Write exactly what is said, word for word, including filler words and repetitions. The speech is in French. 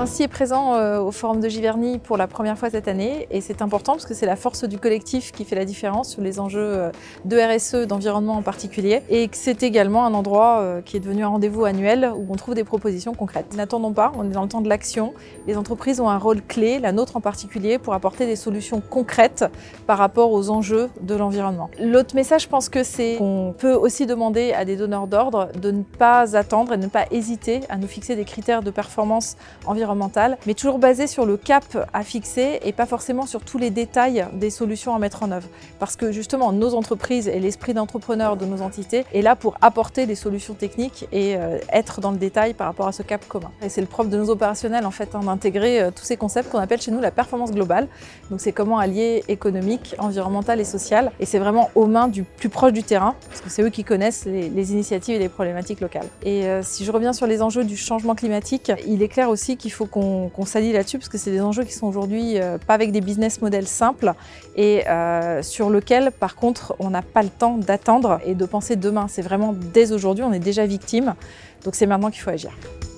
Vinci est présent euh, au Forum de Giverny pour la première fois cette année et c'est important parce que c'est la force du collectif qui fait la différence sur les enjeux euh, de R S E, d'environnement en particulier, et que c'est également un endroit euh, qui est devenu un rendez-vous annuel où on trouve des propositions concrètes. N'attendons pas, on est dans le temps de l'action. Les entreprises ont un rôle clé, la nôtre en particulier, pour apporter des solutions concrètes par rapport aux enjeux de l'environnement. L'autre message, je pense que c'est qu'on peut aussi demander à des donneurs d'ordre de ne pas attendre et de ne pas hésiter à nous fixer des critères de performance environnementale, mais toujours basés sur le cap à fixer et pas forcément sur tous les détails des solutions à mettre en œuvre. Parce que justement, nos entreprises et l'esprit d'entrepreneur de nos entités est là pour apporter des solutions techniques et euh, être dans le détail par rapport à ce cap commun. Et c'est le propre de nos opérationnels en fait, hein, d'intégrer euh, tous ces concepts qu'on appelle chez nous la performance globale. Donc c'est comment allier économique, environnemental et social. Et c'est vraiment aux mains du plus proche du terrain, parce que c'est eux qui connaissent les, les initiatives et les problématiques locales. Et euh, si je reviens sur les enjeux du changement climatique, il est clair aussi qu'il faut qu'on qu'on s'allie là-dessus, parce que c'est des enjeux qui sont aujourd'hui euh, pas avec des business models simples et euh, sur lequel, par contre, on n'a pas le temps d'attendre et de penser demain. C'est vraiment dès aujourd'hui, on est déjà victime, donc c'est maintenant qu'il faut agir.